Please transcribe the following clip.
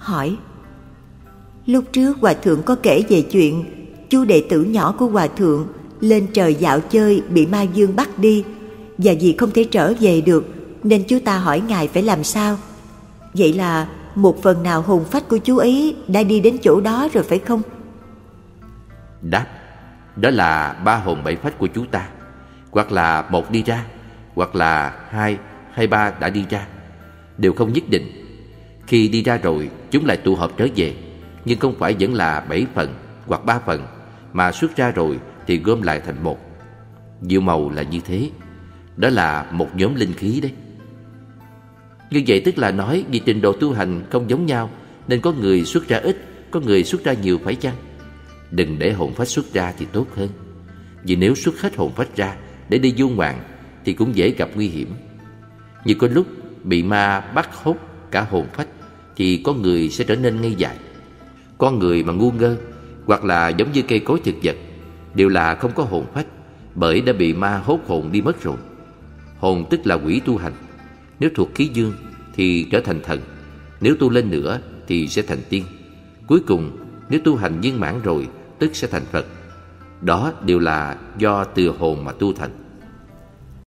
hỏi: lúc trước Hòa Thượng có kể về chuyện chú đệ tử nhỏ của Hòa Thượng lên trời dạo chơi bị ma dương bắt đi, và vì không thể trở về được nên chú ta hỏi Ngài phải làm sao. Vậy là một phần nào hồn phách của chú ấy đã đi đến chỗ đó rồi phải không? Đáp: đó là 3 hồn 7 phách của chú ta. Hoặc là 1 đi ra, hoặc là 2 hay 3 đã đi ra. Đều không nhất định. Khi đi ra rồi chúng lại tụ họp trở về, nhưng không phải vẫn là 7 phần hoặc 3 phần, mà xuất ra rồi thì gom lại thành một. Diệu màu là như thế. Đó là một nhóm linh khí đấy. Như vậy tức là nói vì trình độ tu hành không giống nhau nên có người xuất ra ít, có người xuất ra nhiều, phải chăng? Đừng để hồn phách xuất ra thì tốt hơn. Vì nếu xuất hết hồn phách ra để đi du ngoạn thì cũng dễ gặp nguy hiểm. Như có lúc bị ma bắt hút cả hồn phách thì có người sẽ trở nên ngây dại. Con người mà ngu ngơ hoặc là giống như cây cối thực vật đều là không có hồn phách, bởi đã bị ma hốt hồn đi mất rồi. Hồn tức là quỷ tu hành. Nếu thuộc khí dương thì trở thành thần, nếu tu lên nữa thì sẽ thành tiên. Cuối cùng nếu tu hành viên mãn rồi tức sẽ thành Phật. Đó đều là do từ hồn mà tu thành.